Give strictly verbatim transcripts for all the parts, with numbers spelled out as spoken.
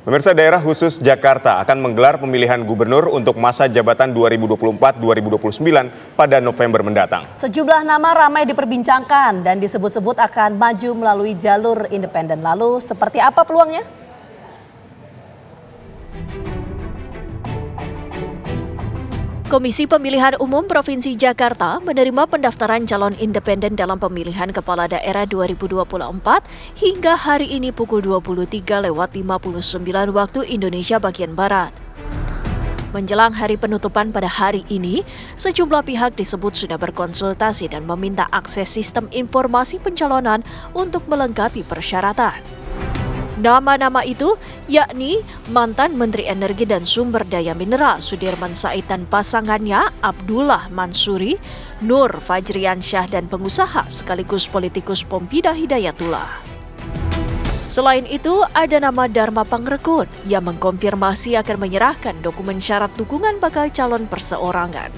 Pemirsa, daerah khusus Jakarta akan menggelar pemilihan gubernur untuk masa jabatan dua ribu dua puluh empat sampai dua ribu dua puluh sembilan pada November mendatang. Sejumlah nama ramai diperbincangkan dan disebut-sebut akan maju melalui jalur independen. Lalu seperti apa peluangnya? Komisi Pemilihan Umum Provinsi Jakarta menerima pendaftaran calon independen dalam pemilihan kepala daerah dua ribu dua puluh empat hingga hari ini pukul dua puluh tiga lewat lima puluh sembilan waktu Indonesia bagian Barat. Menjelang hari penutupan pada hari ini, sejumlah pihak disebut sudah berkonsultasi dan meminta akses sistem informasi pencalonan untuk melengkapi persyaratan. Nama-nama itu yakni mantan Menteri Energi dan Sumber Daya Mineral Sudirman Said dan pasangannya Abdullah Mansuri, Nur Fajriansyah dan pengusaha sekaligus politikus Pompida Hidayatullah. Selain itu, ada nama Dharma Pangrekun yang mengkonfirmasi akan menyerahkan dokumen syarat dukungan bakal calon perseorangan.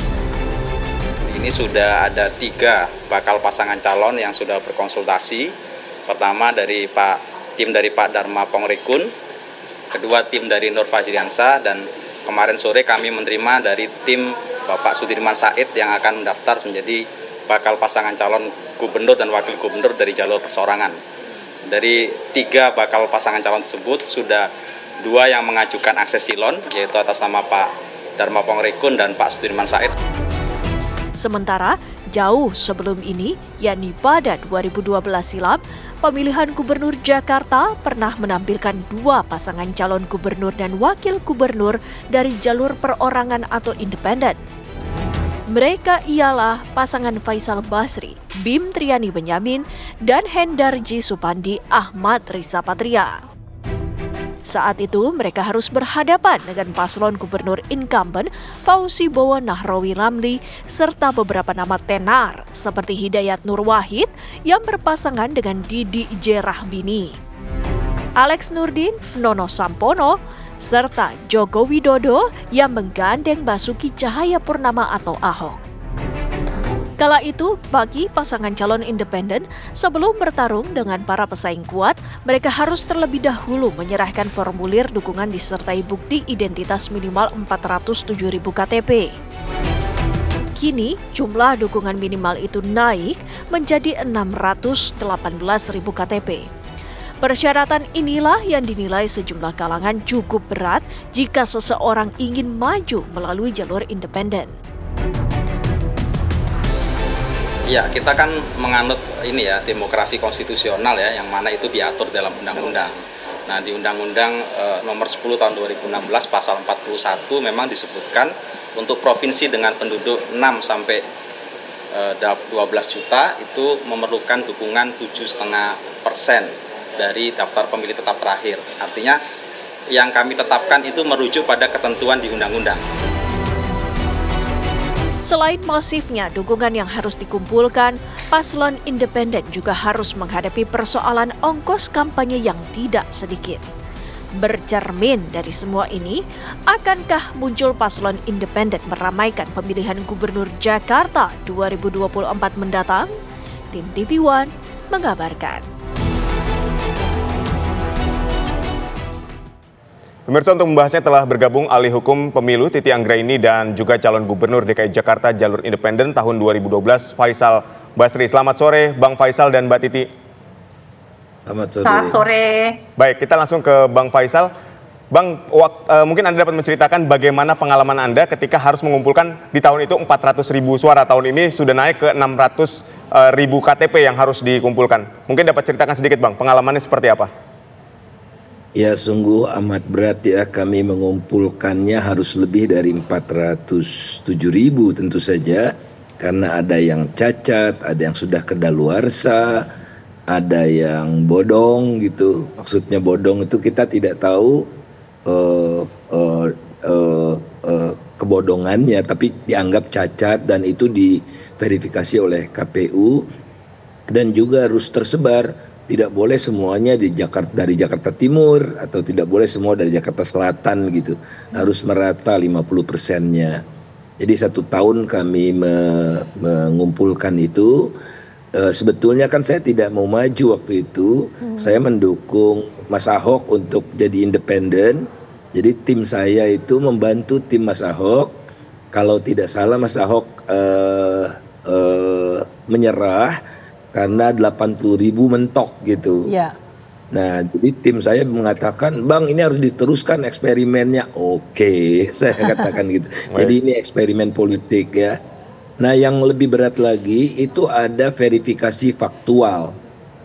Ini sudah ada tiga bakal pasangan calon yang sudah berkonsultasi. Pertama dari Pak tim dari Pak Dharma Pangrekun, kedua tim dari Nur Fajriansyah, dan kemarin sore kami menerima dari tim Bapak Sudirman Said yang akan mendaftar menjadi bakal pasangan calon gubernur dan wakil gubernur dari jalur perseorangan. Dari tiga bakal pasangan calon tersebut, sudah dua yang mengajukan akses silon, yaitu atas nama Pak Dharma Pangrekun dan Pak Sudirman Said. Sementara, jauh sebelum ini, yakni pada dua ribu dua belas silam, pemilihan gubernur Jakarta pernah menampilkan dua pasangan calon gubernur dan wakil gubernur dari jalur perorangan atau independen. Mereka ialah pasangan Faisal Basri, Bim Triani Benyamin, dan Hendarji Supandi Ahmad Riza Patria. Saat itu mereka harus berhadapan dengan paslon gubernur incumbent Fauzi Bowo Nahrawi Ramli serta beberapa nama tenar seperti Hidayat Nur Wahid yang berpasangan dengan Didi J. Rahbini, Alex Nurdin, Nono Sampono, serta Joko Widodo yang menggandeng Basuki Cahayapurnama atau Ahok. Kala itu, bagi pasangan calon independen, sebelum bertarung dengan para pesaing kuat, mereka harus terlebih dahulu menyerahkan formulir dukungan disertai bukti identitas minimal empat ratus tujuh ribu K T P. Kini, jumlah dukungan minimal itu naik menjadi enam ratus delapan belas ribu K T P. Persyaratan inilah yang dinilai sejumlah kalangan cukup berat jika seseorang ingin maju melalui jalur independen. Ya, kita kan menganut ini ya, demokrasi konstitusional ya, yang mana itu diatur dalam undang-undang. Nah, di Undang-Undang e, nomor sepuluh tahun dua ribu enam belas pasal empat puluh satu memang disebutkan untuk provinsi dengan penduduk enam sampai dua belas juta itu memerlukan dukungan tujuh koma lima persen dari daftar pemilih tetap terakhir. Artinya yang kami tetapkan itu merujuk pada ketentuan di undang-undang. Selain masifnya dukungan yang harus dikumpulkan, paslon independen juga harus menghadapi persoalan ongkos kampanye yang tidak sedikit. Bercermin dari semua ini, akankah muncul paslon independen meramaikan pemilihan gubernur Jakarta dua ribu dua puluh empat mendatang? Tim T V One mengabarkan. Pemirsa, untuk membahasnya telah bergabung ahli hukum pemilu Titi Anggraini dan juga calon gubernur D K I Jakarta jalur independen tahun dua ribu dua belas Faisal Basri. Selamat sore Bang Faisal dan Mbak Titi. Selamat sore. Selamat sore. Baik, kita langsung ke Bang Faisal. Bang, wak, uh, mungkin Anda dapat menceritakan bagaimana pengalaman Anda ketika harus mengumpulkan di tahun itu empat ratus ribu suara. Tahun ini sudah naik ke enam ratus ribu K T P yang harus dikumpulkan. Mungkin dapat ceritakan sedikit Bang, pengalamannya seperti apa? Ya, sungguh amat berat ya, kami mengumpulkannya harus lebih dari empat ratus tujuh ribu tentu saja, karena ada yang cacat, ada yang sudah kedaluarsa, ada yang bodong gitu. Maksudnya bodong itu kita tidak tahu uh, uh, uh, uh, kebodongannya, tapi dianggap cacat dan itu diverifikasi oleh K P U dan juga harus tersebar. Tidak boleh semuanya di Jakarta, dari Jakarta Timur, atau tidak boleh semua dari Jakarta Selatan gitu. Harus merata lima puluh persennya. Jadi satu tahun kami me, mengumpulkan itu Uh, sebetulnya kan saya tidak mau maju waktu itu, hmm. saya mendukung Mas Ahok untuk jadi independen. Jadi tim saya itu membantu tim Mas Ahok. Kalau tidak salah Mas Ahok uh, uh, menyerah karena delapan puluh ribu mentok gitu. Ya. Nah, jadi tim saya mengatakan, Bang ini harus diteruskan eksperimennya. Oke, saya katakan gitu. Jadi ini eksperimen politik ya. Nah, yang lebih berat lagi itu ada verifikasi faktual.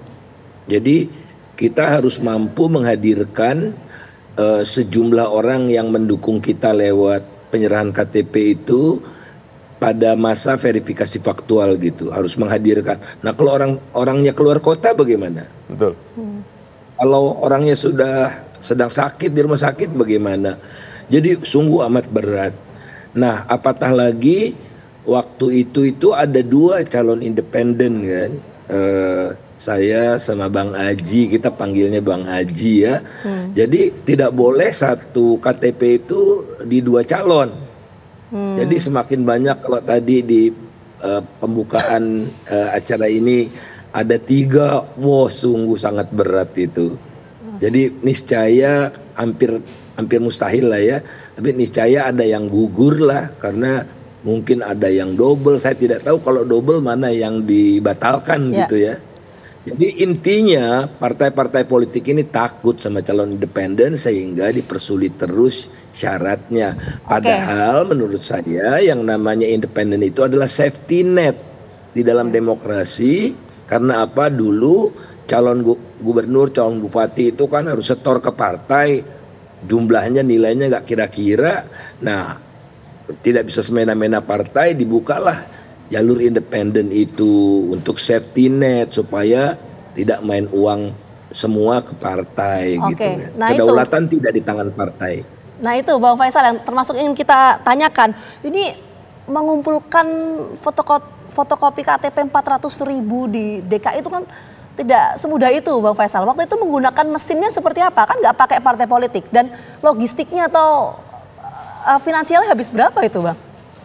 Jadi kita harus mampu menghadirkan uh, sejumlah orang yang mendukung kita lewat penyerahan K T P itu pada masa verifikasi faktual gitu. Harus menghadirkan. Nah, kalau orang orangnya keluar kota bagaimana? Betul. Hmm. Kalau orangnya sudah sedang sakit di rumah sakit bagaimana? Jadi sungguh amat berat. Nah, apatah lagi waktu itu itu ada dua calon independen kan, uh, saya sama Bang Aji, kita panggilnya Bang Aji ya. Hmm. Jadi tidak boleh satu K T P itu di dua calon. Hmm. Jadi semakin banyak, kalau tadi di uh, pembukaan uh, acara ini ada tiga, wow sungguh sangat berat itu. Hmm. Jadi niscaya hampir hampir mustahil lah ya. Tapi niscaya ada yang gugur lah karena mungkin ada yang double, saya tidak tahu kalau double mana yang dibatalkan ya. Gitu ya. Jadi intinya partai-partai politik ini takut sama calon independen sehingga dipersulit terus syaratnya. Padahal okay. menurut saya yang namanya independen itu adalah safety net di dalam demokrasi. Karena apa, dulu calon gu gubernur, calon bupati itu kan harus setor ke partai, jumlahnya nilainya nggak kira-kira. Nah, tidak bisa semena-mena partai, dibukalah jalur independen itu untuk safety net supaya tidak main uang semua ke partai. Oke. Gitu. Nah, kedaulatan itu tidak di tangan partai. Nah itu Bang Faisal yang termasuk ingin kita tanyakan. Ini mengumpulkan fotokopi, fotokopi K T P empat ratus ribu di D K I itu kan tidak semudah itu Bang Faisal. Waktu itu menggunakan mesinnya seperti apa? Kan nggak pakai partai politik, dan logistiknya atau Uh, finansialnya habis berapa itu Bang?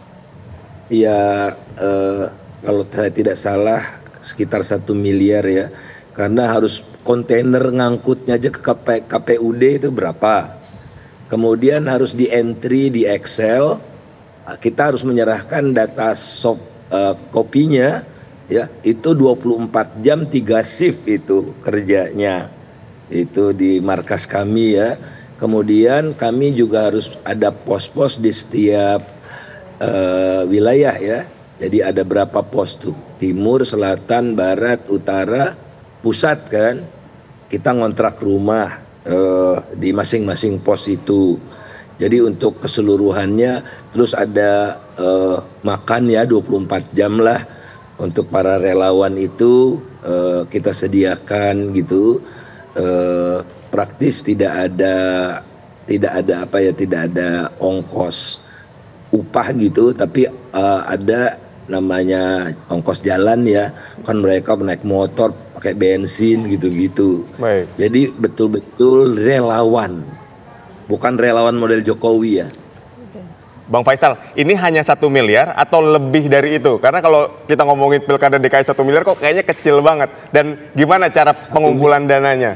Ya uh, kalau saya tidak salah sekitar satu miliar ya. Karena harus kontainer ngangkutnya aja ke K P U D itu berapa. Kemudian harus di entry di Excel. Kita harus menyerahkan data soft uh, kopinya ya. Itu dua puluh empat jam tiga shift itu kerjanya. Itu di markas kami ya. Kemudian kami juga harus ada pos-pos di setiap uh, wilayah ya. Jadi ada berapa pos tuh? Timur, selatan, barat, utara, pusat kan. Kita ngontrak rumah uh, di masing-masing pos itu. Jadi untuk keseluruhannya terus ada uh, makan ya dua puluh empat jam lah. Untuk para relawan itu uh, kita sediakan gitu. Uh, praktis tidak ada tidak ada apa ya tidak ada ongkos upah gitu, tapi uh, ada namanya ongkos jalan ya, kan mereka naik motor pakai bensin gitu-gitu. Baik. Jadi betul-betul relawan, bukan relawan model Jokowi ya. Bang Faisal, ini hanya satu miliar atau lebih dari itu? Karena kalau kita ngomongin pilkada D K I satu miliar kok kayaknya kecil banget. Dan gimana cara pengumpulan dananya?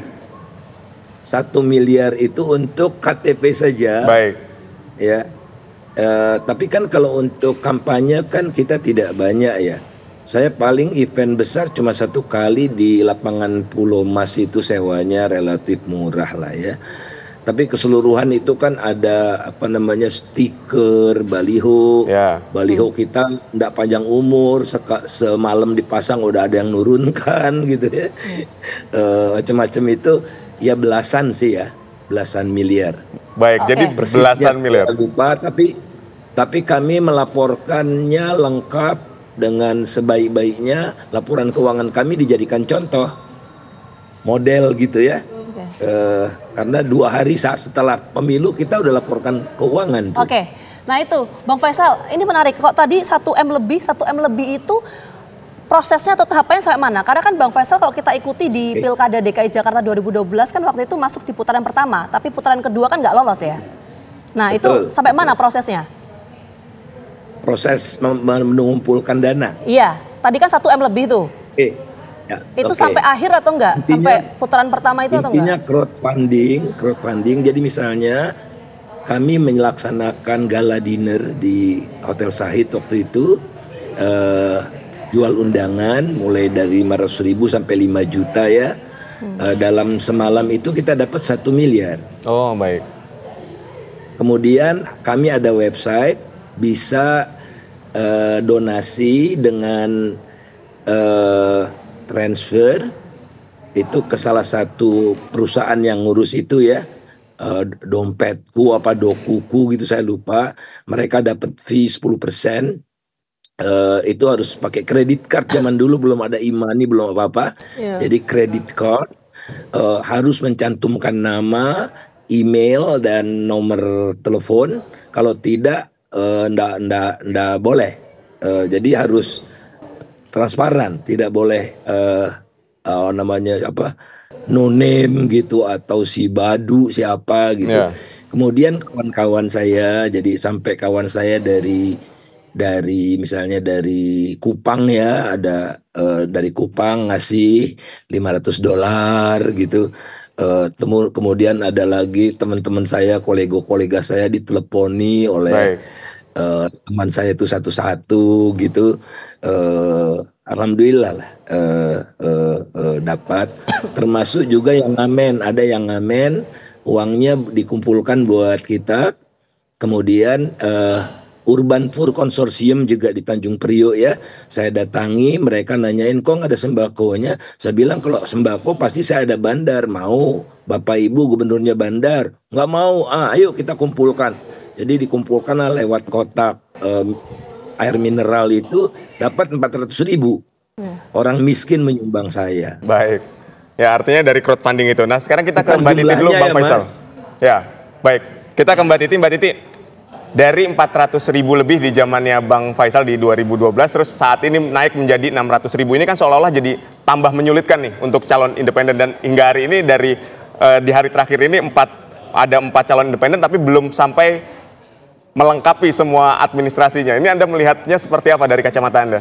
Satu miliar itu untuk K T P saja. Baik. Ya. E, tapi kan kalau untuk kampanye kan kita tidak banyak ya. Saya paling event besar cuma satu kali di lapangan Pulau Mas itu sewanya relatif murah lah ya. Tapi keseluruhan itu kan ada apa namanya stiker, baliho. Ya. Baliho kita tidak panjang umur, seka, semalam dipasang udah ada yang nurunkan gitu ya. E, macam-macam itu. Ya belasan sih ya, belasan miliar. Baik, okay. Jadi belasan miliar. Lupa, tapi tapi kami melaporkannya lengkap dengan sebaik-baiknya. Laporan keuangan kami dijadikan contoh, model gitu ya. Okay. Uh, karena dua hari saat setelah pemilu kita udah laporkan keuangan. Oke, okay. Nah itu Bang Faisal, ini menarik. Kok tadi satu M lebih, satu M lebih itu prosesnya atau tahapannya sampai mana? Karena kan Bang Faisal kalau kita ikuti di Pilkada D K I Jakarta dua ribu dua belas kan waktu itu masuk di putaran pertama, tapi putaran kedua kan nggak lolos ya. Nah betul, itu sampai betul. Mana prosesnya? Proses mengumpulkan dana? Iya, tadi kan satu M lebih tuh. Oke, ya, Itu oke. sampai akhir atau enggak? Intinya, sampai putaran pertama itu atau intinya enggak? crowdfunding, crowdfunding. Jadi misalnya kami melaksanakan gala dinner di Hotel Sahid waktu itu, eh, jual undangan mulai dari lima ratus ribu sampai lima juta ya. Eh, dalam semalam itu kita dapat satu miliar. Oh, baik. Kemudian kami ada website, bisa eh, donasi dengan eh, transfer itu ke salah satu perusahaan yang ngurus itu ya, eh, dompetku apa dokuku gitu saya lupa. Mereka dapat fee sepuluh persen. Eh, itu harus pakai kredit card, zaman dulu belum ada e-money, belum apa-apa. Iya. Jadi kredit card, eh, harus mencantumkan nama, email dan nomor telepon. Kalau tidak, eh, ndak ndak ndak boleh. Eh, jadi harus transparan, tidak boleh eh, eh, namanya apa, no name gitu atau si Badu siapa gitu. Ya. Kemudian kawan-kawan saya, jadi sampai kawan saya dari dari misalnya dari Kupang ya, ada eh, dari Kupang ngasih lima ratus dolar gitu. Eh, temu kemudian ada lagi teman-teman saya, kolega-kolega saya diteleponi oleh Baik. eh, teman saya itu satu-satu gitu. Eh, Alhamdulillah lah eh, eh, eh, dapat. Termasuk juga yang ngamen, ada yang ngamen, uangnya dikumpulkan buat kita. Kemudian eh, Urban Tour Consortium juga di Tanjung Priok ya, saya datangi, mereka nanyain kok nggak ada sembakonya. Saya bilang kalau sembako pasti saya ada bandar. Mau Bapak Ibu gubernurnya bandar? Nggak mau. Ah, ayo kita kumpulkan. Jadi dikumpulkan lah lewat kotak em, air mineral itu, dapat empat ratus ribu. Orang miskin menyumbang saya. Baik. Ya, artinya dari crowdfunding itu. Nah, sekarang kita ke Bukan Mbak Titi dulu, jumlahnya Bang ya, Faisal. Mas. Ya, baik. Kita ke Mbak Titi. Mbak Titi, dari empat ratus ribu lebih di zamannya Bang Faisal di dua ribu dua belas, terus saat ini naik menjadi enam ratus ribu. Ini kan seolah-olah jadi tambah menyulitkan nih untuk calon independen. Dan hingga hari ini dari eh, di hari terakhir ini empat ada empat calon independen, tapi belum sampai melengkapi semua administrasinya. Ini Anda melihatnya seperti apa dari kacamata Anda?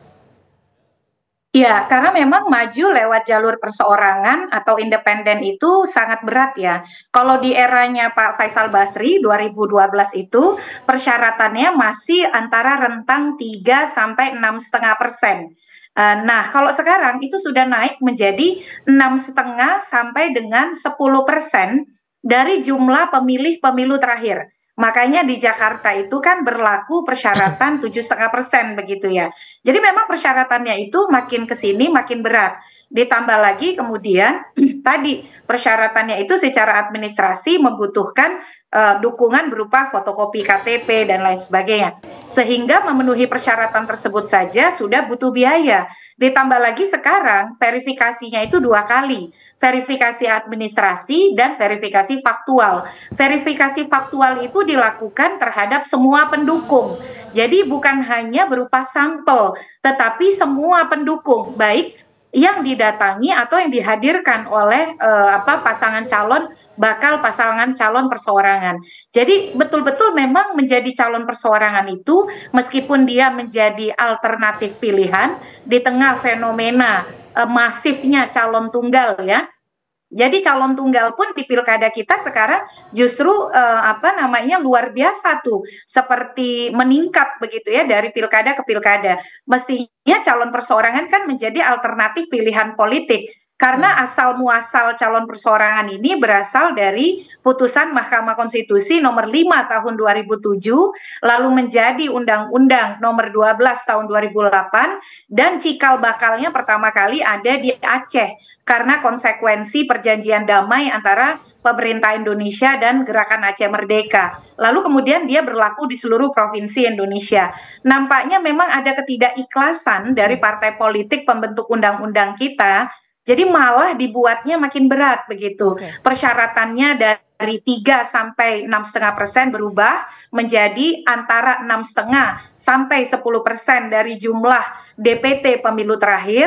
Ya, karena memang maju lewat jalur perseorangan atau independen itu sangat berat ya. Kalau di eranya Pak Faisal Basri dua ribu dua belas itu persyaratannya masih antara rentang tiga sampai enam koma lima persen. Eh, Nah, kalau sekarang itu sudah naik menjadi enam koma lima sampai dengan sepuluh persen dari jumlah pemilih pemilu terakhir. Makanya di Jakarta itu kan berlaku persyaratan tujuh koma lima persen begitu ya. Jadi memang persyaratannya itu makin ke sini makin berat. Ditambah lagi kemudian tadi persyaratannya itu secara administrasi membutuhkan eh, dukungan berupa fotokopi K T P dan lain sebagainya. Sehingga memenuhi persyaratan tersebut saja sudah butuh biaya. Ditambah lagi sekarang verifikasinya itu dua kali. Verifikasi administrasi dan verifikasi faktual. Verifikasi faktual itu dilakukan terhadap semua pendukung. Jadi bukan hanya berupa sampel, tetapi semua pendukung, baik yang didatangi atau yang dihadirkan oleh eh, apa pasangan calon bakal pasangan calon perseorangan. Jadi betul-betul memang menjadi calon perseorangan itu meskipun dia menjadi alternatif pilihan di tengah fenomena eh, masifnya calon tunggal ya. Jadi calon tunggal pun di pilkada kita sekarang justru eh, apa namanya luar biasa tuh, seperti meningkat begitu ya dari pilkada ke pilkada. Mestinya calon perseorangan kan menjadi alternatif pilihan politik. Karena asal muasal calon perseorangan ini berasal dari putusan Mahkamah Konstitusi nomor lima tahun dua ribu tujuh, lalu menjadi Undang-Undang nomor dua belas tahun dua ribu delapan, dan cikal bakalnya pertama kali ada di Aceh karena konsekuensi perjanjian damai antara pemerintah Indonesia dan Gerakan Aceh Merdeka. Lalu kemudian dia berlaku di seluruh provinsi Indonesia. Nampaknya memang ada ketidakikhlasan dari partai politik pembentuk undang-undang kita. Jadi malah dibuatnya makin berat begitu. Oke. Persyaratannya dari tiga sampai enam koma lima persen berubah menjadi antara enam koma lima sampai sepuluh persen dari jumlah D P T pemilu terakhir.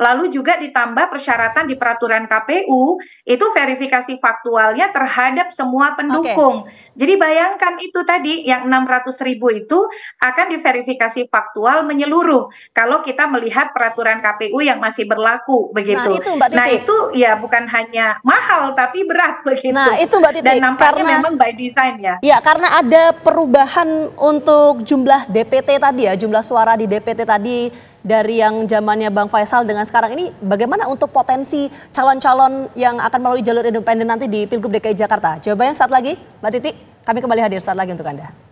lalu juga ditambah persyaratan di peraturan K P U, itu verifikasi faktualnya terhadap semua pendukung. Okay. Jadi bayangkan itu tadi, yang enam ratus ribu itu akan diverifikasi faktual menyeluruh, kalau kita melihat peraturan K P U yang masih berlaku, begitu. Nah itu Mbak Titi. Nah itu ya bukan hanya mahal, tapi berat, begitu. Nah itu Mbak Titi. Dan nampaknya karena, memang by design ya. Ya, karena ada perubahan untuk jumlah D P T tadi ya, jumlah suara di D P T tadi dari yang zamannya Bang Faisal dengan sekarang ini, bagaimana untuk potensi calon-calon yang akan melalui jalur independen nanti di Pilgub D K I Jakarta? Jawabannya saat lagi, Mbak Titi. Kami kembali hadir saat lagi untuk Anda.